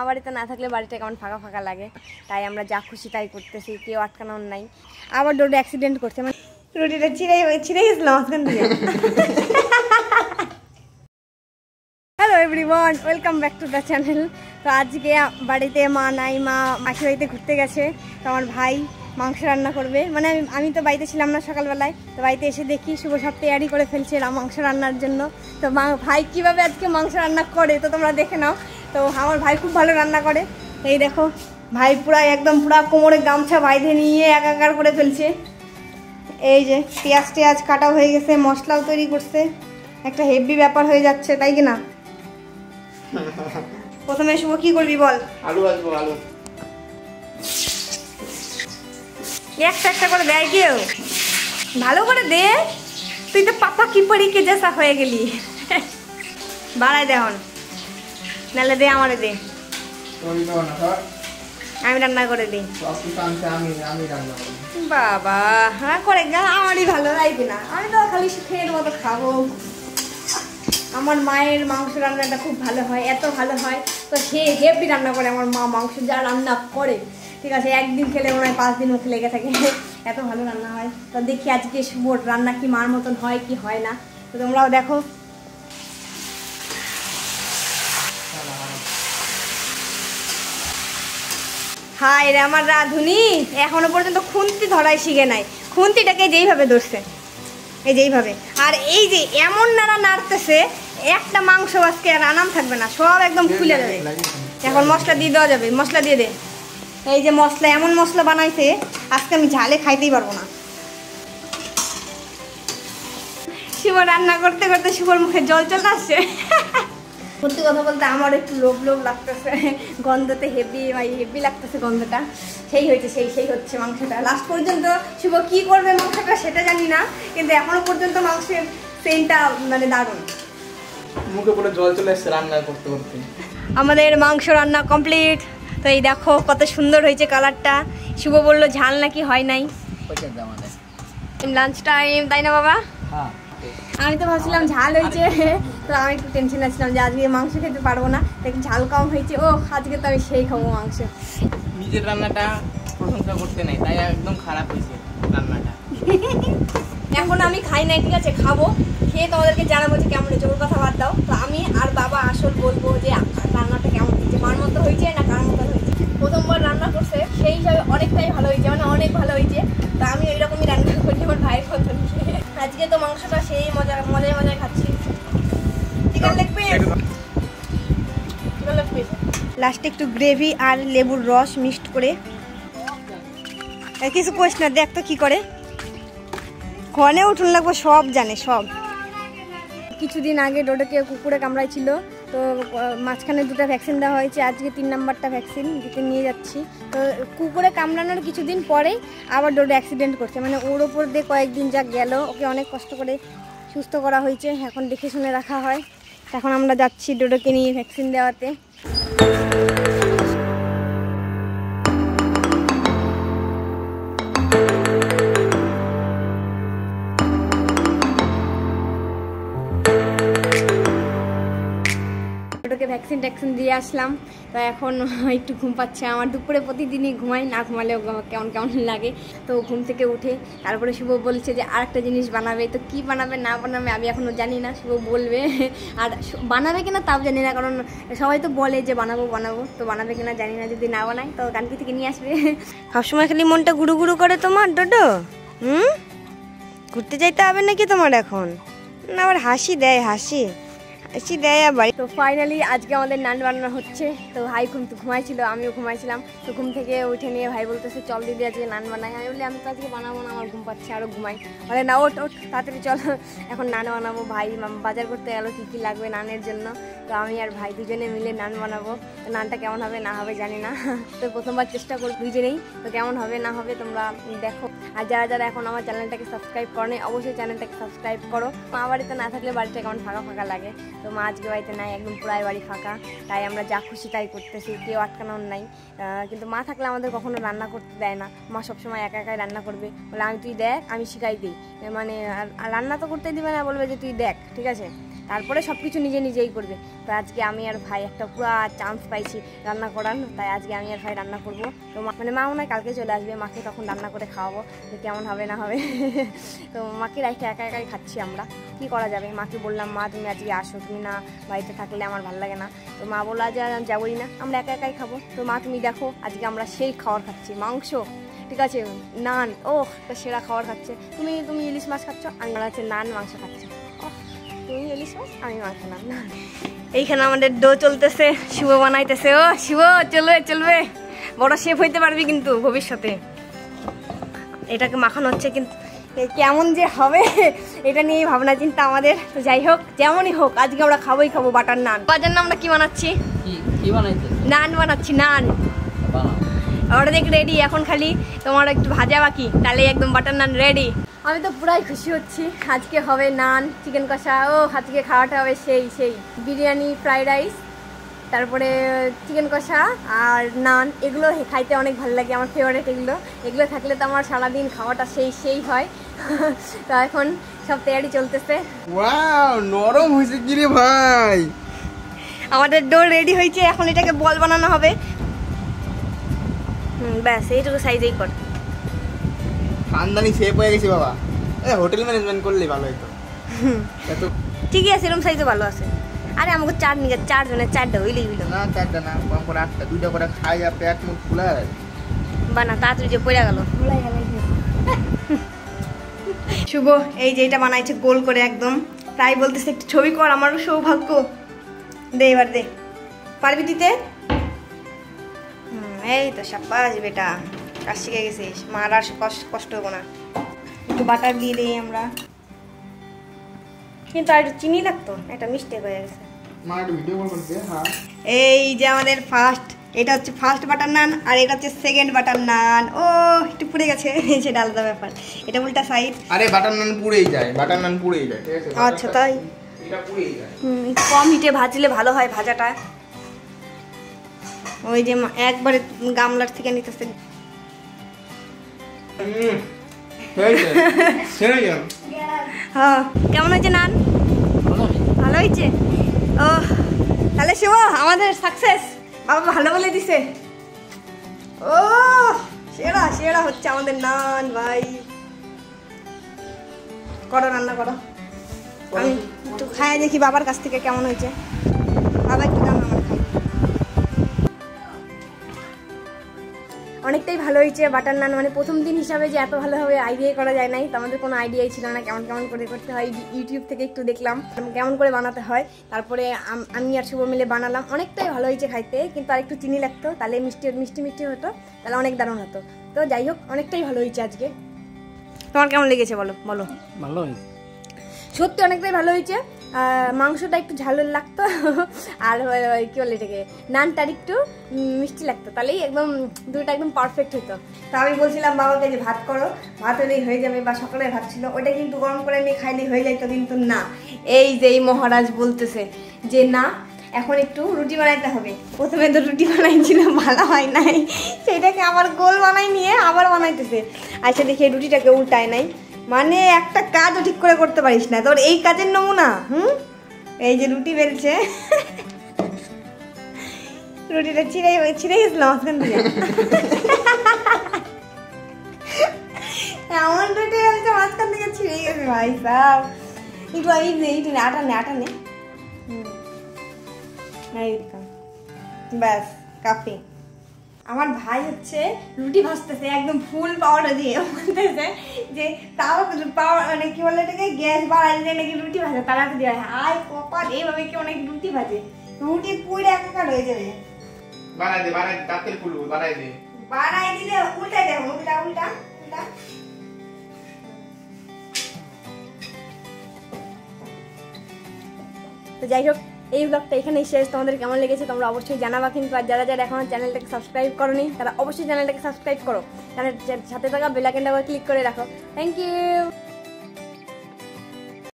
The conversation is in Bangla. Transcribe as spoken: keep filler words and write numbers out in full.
বাড়িতে না থাকলে বাড়িটা কেমন ফাঁকা ফাঁকা লাগে, তাই আমরা যা খুশি তাই করতেছি, কেউ আটকানোর নাই। আবার ডোডো অ্যাক্সিডেন্ট করছে, মানে রুটিটা ছিঁড়ে ছিঁড়ে গেছিলাম মাঝখান থেকে। Hello everyone, welcome back to the channel. তো আজকে বাড়িতে মা নাই, মা মাসি বাড়িতে ঘুরতে গেছে। তো আমার ভাই মাংস রান্না করবে, মানে আমি আমি তো বাড়িতে ছিলাম না সকালবেলায়। তো বাড়িতে এসে দেখি শুভ সব তৈরি করে ফেলছে মাংস রান্নার জন্য। তো মা ভাই কীভাবে আজকে মাংস রান্না করে তো তোমরা দেখে নাও। তো আমার ভাই খুব ভালো রান্না করে। এই দেখো ভাই পুরা একদম পুরা কোমরে গামছা বাইঁধে নিয়ে একাকার করে ফেলছে। এই যে পেঁয়াজ টেয়াজ কাটা হয়ে গেছে, মশলাও তৈরি করছে, একটা হেভি ব্যাপার হয়ে যাচ্ছে, তাই কি না? প্রথমে শুভ কি করবি বল? আলু আসবো, আলু একটা একটা করে দেয় কেউ, ভালো করে দে। তুই তো পাপা কি পরীকে জেসা হয়ে গেলি। বাড়াই দে এখন, নাহলে দে আমারে দে, আমি রান্না করে দিই। বাবা হ্যাঁ করে আমারই ভালো লাগবে না, আমি তো খালি খেয়ে মতো খাবো। আমার মায়ের মাংস রান্নাটা খুব ভালো হয়, এত ভালো হয়। তো সে হেভি রান্না করে আমার মা, মাংস যা রান্না করে ঠিক আছে, একদিন খেলে মনে হয় পাঁচ দিন মুখে লেগে থাকে, এত ভালো রান্না হয়। তো দেখি আজকে শুভর রান্না কি মার মতন হয় কি হয় না, তো তোমরাও দেখো। হাই রে আমার রাধুনি, এখনো পর্যন্ত খুন্তি ধরাই শিখে নাই। খুন্তিটাকে যেইভাবে ধরছে, এই যেইভাবে, আর এই যে এমন নাড়া নাড়তেছে, একটা মাংস আজকে আর আনাম থাকবে না, সব একদম খুলে যাবে। এখন মশলা দিয়ে দেওয়া যাবে, মশলা দিয়ে দে। এই যে মশলা, এমন মশলা বানাইছে আজকে আমি ঝালে খাইতেই পারবো না। শুভ রান্না করতে করতে শুভর মুখে জল চলে আসছে। সত্যি কথা বলতে আমার একটু লোভ লোভ লাগতেছে, গন্ধতে হেভি হেভি লাগতেছে গন্ধটা। সেই হয়েছে, সেই সেই হচ্ছে মাংসটা। লাস্ট পর্যন্ত শুভ কি করবে মাংসটা সেটা জানি না, কিন্তু এখনো পর্যন্ত মাংসের সেন্টটা মানে দারুণ। মুখে পুরো জল চলে আসছে রান্না করতে করতে। আমাদের মাংস রান্না কমপ্লিট। তো এই দেখো কত সুন্দর হয়েছে কালারটা। শুভ বললো ঝাল নাকি হয় নাই। লাঞ্চ টাইম, তাই না বাবা? আমি তো ভাবছিলাম ঝাল হয়েছে, তো আমি একটু টেনশন আছিলাম যে আজকে মাংস খেতে পারবো না, দেখি ঝাল কম হয়েছে। ও আজকে তো আমি সেই খাবো মাংস। নিজের রান্নাটা প্রশংসা করতে নাই, তাই একদম খারাপ হয়েছে রান্নাটা। এখন আমি খাই নাই, ঠিক আছে, খাবো, খেয়ে তোমাদেরকে জানাবো যে কেমন হয়েছে। ওর কথা বাদ দাও। তো আমি আর বাবা আসল বলবো যে রান্নাটা কেমন হয়েছে, মার মতো হয়েছে না কার মতো হয়েছে। প্রথমবার রান্না করছে সেই হিসাবে অনেকটাই ভালো হয়েছে, মানে অনেক ভালো হয়েছে। তো আমি ওইরকমই রান্না করি আমার ভাইয়ের মতো। আজকে তো মাংসটা সেই মজা মজায় মজায় খাচ্ছি। Chicken leg piece, chicken leg piece লাস্টে একটু গ্রেভি আর লেবুর রস মিক্সড করে। কিছু কোয়েশ না, দেখ তো কি করে। ঘনে উঠুন লাগবো, সব জানে সব। কিছুদিন আগে ডোডোকে কুকুরে কামড়াইছিল, তো মাঝখানে দুটো ভ্যাকসিন দেওয়া হয়েছে, আজকে তিন নাম্বারটা ভ্যাকসিন দিতে নিয়ে যাচ্ছি। তো কুকুরে কামড়ানোর কিছুদিন পরেই আবার ডোডো অ্যাক্সিডেন্ট করছে, মানে ওর ওপর দিয়ে কয়েকদিন যা গেল, ওকে অনেক কষ্ট করে সুস্থ করা হয়েছে, এখন দেখে শুনে রাখা হয়। এখন আমরা যাচ্ছি ডোডোকে নিয়ে ভ্যাকসিন দেওয়াতে। ভ্যাকসিন ট্যাকসিন দিয়ে আসলাম। তো এখন একটু ঘুম পাচ্ছে আমার, দুপুরে প্রতিদিনই ঘুমাই, না ঘুমালেও কেমন কেমন লাগে। তো ঘুম থেকে উঠে তারপরে শুভ বলছে যে আর একটা জিনিস বানাবে। তো কি বানাবে না বানাবে আমি এখনও জানি না, শুভ বলবে। আর বানাবে কিনা তাও জানি না, কারণ সবাই তো বলে যে বানাবো বানাবো, তো বানাবে কিনা জানি না। যদি না বানাই তো কানকি থেকে নিয়ে আসবে। সবসময় খালি মনটা গুরু গুরু করে তোমার ডোডো। হুম, ঘুরতে যাইতে হবে নাকি তোমার এখন? না আবার হাসি দেয়, হাসি হাসি দেয় আবার। তো ফাইনালি আজকে আমাদের নান বানানো হচ্ছে। তো ভাই ঘুম ঘুমাইছিল, আমিও ঘুমাইছিলাম। তো ঘুম থেকে উঠে নিয়ে ভাই বলতেছে চল দিদি আজকে নান বানাই। আমি বলি আমি তো আজকে বানাবো না, আমার ঘুম পাচ্ছে, আরও ঘুমাই। বলে না ওঠ ওঠ তাড়াতাড়ি চল, এখন নান বানাবো। ভাই বাজার করতে গেলো কী কী লাগবে নানের জন্য। তো আমি আর ভাই দুজনে মিলে নান বানাবো। তো নানটা কেমন হবে না হবে জানি না, তো প্রথমবার চেষ্টা করি দুজনেই। তো কেমন হবে না হবে তোমরা দেখো। আর যারা যারা এখন আমার চ্যানেলটাকে সাবস্ক্রাইব করো অবশ্যই চ্যানেলটাকে সাবস্ক্রাইব করো। মা বাড়িতে না থাকলে বাড়িটা কেমন ফাঁকা ফাঁকা লাগে। তো মা আজকে বাড়িতে নাই, একদম পুরাই বাড়ি ফাঁকা, তাই আমরা যা খুশি তাই করতেছি, কেউ আটকানোর নাই। কিন্তু মা থাকলে আমাদের কখনো রান্না করতে দেয় না, মা সবসময় একা একাই রান্না করবে, বলে আমি তুই দেখ আমি শিখাই দিই, মানে রান্না তো করতে দিবে না, বলবে যে তুই দেখ ঠিক আছে। তারপরে সব কিছু নিজে নিজেই করবে। তো আজকে আমি আর ভাই একটা পুরো চান্স পাইছি রান্না করার, তাই আজকে আমি আর ভাই রান্না করবো। তো মানে মা মনে হয় কালকে চলে আসবে, মাকে তখন রান্না করে খাওয়াবো যে কেমন হবে না হবে। তো মাকে রাইখে একা একাই খাচ্ছি আমরা, কি করা যাবে। মাকে বললাম মা তুমি আজকে আসো, তুমি না বাড়িতে থাকলে আমার ভালো লাগে না। তো মা বললো যে যাবোই না, আমরা একা একাই খাবো। তো মা তুমি দেখো আজকে আমরা সেই খাবার খাচ্ছি, মাংস, ঠিক আছে, নান, ও একটা সেরা খাবার খাচ্ছে। তুমি তুমি ইলিশ মাছ খাচ্ছ, আমি হচ্ছে নান মাংস খাচ্ছি। ও তুমি ইলিশ মাছ, আমি মাংস নান। এইখানে আমাদের ডো চলতেছে, শুভ বানাইতেছে। ও শুভ চলবে চলবে, বড় শেফ হইতে পারবি কিন্তু ভবিষ্যতে। এটাকে মাখানো হচ্ছে, কিন্তু কেমন যে হবে এটা নিয়েই ভাবনা চিন্তা আমাদের। তো যাই হোক, যেমনই হোক আজকে আমরা খাবোই খাবো বাটার নান। বাজার নাম আমরা কি বানাচ্ছি? নান বানাচ্ছি, নান অর্ধেক রেডি, এখন খালি তোমার একটু ভাজা বাকি, তাহলে একদম বাটার নান রেডি। আমি তো পুরাই খুশি হচ্ছি, আজকে হবে নান, চিকেন কষা, ও আজকে খাওয়াটা হবে সেই সেই বিরিয়ানি, ফ্রাইড রাইস, তারপরে চিকেন কষা আর নান। এগুলো খাইতে অনেক ভালো লাগে, আমার ফেভারিট এগুলো। এগুলো থাকলে তো আমার সারাদিন খাওয়াটা সেই সেই হয়। তো এখন সব তৈরি চলতেছে। ওয়াও নরম হয়েছে কি রে ভাই। আমাদের ডো রেডি হয়েছে, এখন এটাকে বল বানানো হবে। হুম ব্যাস এইটুকু সাইজেই কর। খানদানি শেপ হয়ে গেছে বাবা, এই হোটেল ম্যানেজমেন্ট করলে ভালো হতো। এত ঠিকই আছে, এরকম সাইজে ভালো আছে। আরে আমাকে চার নিয়ে চার জনের চারটা হইলেই হইল না, চারটা না, কম করে আটটা, দুইটা করে খাই আর পেট মুখ ফুলা বানা, তাড়াতাড়ি যে পড়ে গেল। শুভ এই যে এটা বানাইছে গোল করে একদম, তাই বলতেছে একটু ছবি কর, আমারও সৌভাগ্য। দে এবার দে, পারবি দিতে? হুম এই তো সাব্বাস বেটা, কাজ শিখে গেছিস, মার আর কষ্ট হবো না। একটু বাটার দিয়ে দিই আমরা, কিন্তু আর একটু চিনি লাগতো, এটা মিস্টেক হয়ে গেছে। এই যে আমাদের ফার্স্ট, এটা হচ্ছে ফার্স্ট বাটার নান, আর এটা হচ্ছে সেকেন্ড বাটার নান। ও একটু পুড়ে গেছে, সেটা আলাদা ব্যাপার, এটা উল্টা সাইড। আরে বাটার নান পুড়েই যায়, বাটার নান পুড়েই যায়, ঠিক আছে? আচ্ছা তাই, এটা পুড়েই যায়। হুম কম হিটে ভাজলে ভালো হয় ভাজাটা। ওই যে একবারে গামলার থেকে নিতেছে। হ্যাঁ কেমন হয়েছে নান? ভালো হয়েছে। ও তাহলে শিব আমাদের সাকসেস, বাবা ভালো বলে দিছে। ও সেরা সেরা হচ্ছে আমাদের নান ভাই। করো রান্না করো, আমি একটু খাই দেখি বাবার কাছ থেকে কেমন হয়েছে। বাবা একটু দাম আমার খাই। অনেকটাই ভালো হয়েছে বাটার নান, মানে প্রথম দিন হিসাবে যে এত ভালো হবে আইডিয়াই করা যায় নাই। তো আমাদের কোনো আইডিয়াই ছিল না কেমন কেমন করে করতে হয়। ইউটিউব থেকে একটু দেখলাম কেমন করে বানাতে হয়, তারপরে আমি আর শুভ মিলে বানালাম। অনেকটাই ভালো হয়েছে খাইতে, কিন্তু আর একটু চিনি লাগতো, তাহলে মিষ্টি মিষ্টি মিষ্টি হতো, তাহলে অনেক দারুণ হতো। তো যাই হোক অনেকটাই ভালো হয়েছে আজকে। তোমার কেমন লেগেছে বলো? বলো। ভালো হয়েছে, সত্যি অনেকটাই ভালো হয়েছে। মাংসটা একটু ঝালের লাগতো, আর কি বলে এটাকে নানটার একটু মিষ্টি লাগতো, তাহলেই একদম দুটো একদম পারফেক্ট হতো। তো আমি বলছিলাম বাবাকে যে ভাত করো, ভাত হলেই হয়ে যাবে, বা সকালে ভাত ছিল ওইটা কিন্তু গরম করে নিয়ে খাইলেই হয়ে যাইতো, কিন্তু না, এই যে এই মহারাজ বলতেছে যে না এখন একটু রুটি বানাইতে হবে। প্রথমে তো রুটি বানাইছিলাম ভালো হয় নাই, সেটাকে আবার গোল বানাই নিয়ে আবার বানাইতেছে। আচ্ছা দেখি রুটিটাকে উল্টায় নাই, মানে একটা কাজও ঠিক করে করতে পারিস না, তোর এই কাজের নমুনা। হুম এই যে রুটি বেলছে, রুটিটা ছিঁড়ে ছিঁড়ে গেছিলাম মাঝখান থেকে। এমন রুটি বেলছে মাঝখান থেকে ছিঁড়ে গেছে ভাই সাহেব। একটু এই যে এইটু আটা নে আটা নে, হুম ব্যাস কাফি। আমার ভাই হচ্ছে রুটি ভাজতেছে একদম ফুল পাওয়ার দিয়ে, বলতেছে যে তাও পাওয়ার মানে কি বলে এটাকে গ্যাস বাড়াই দিয়ে নাকি রুটি ভাজে, তাড়াতাড়ি হয়। হাই কপাল, এইভাবে কি অনেক রুটি ভাজে, রুটি পুড়ে একাকার হয়ে যাবে। বানাই দে, বানাই দে, তাতে ফুল বানাই দে, বানাই দিলে উল্টা দেখো, উল্টা উল্টা উল্টা। তো যাই হোক এই ব্লগটা এখানেই শেষ। তোমাদের কেমন লেগেছে তোমরা অবশ্যই জানাবা, কিন্তু আর যারা যারা এখনো চ্যানেলটাকে সাবস্ক্রাইব করোনি তারা অবশ্যই চ্যানেলটাকে সাবস্ক্রাইব করো, চ্যানেল সাথে থাকা বেল আইকনটা ক্লিক করে রাখো। Thank you.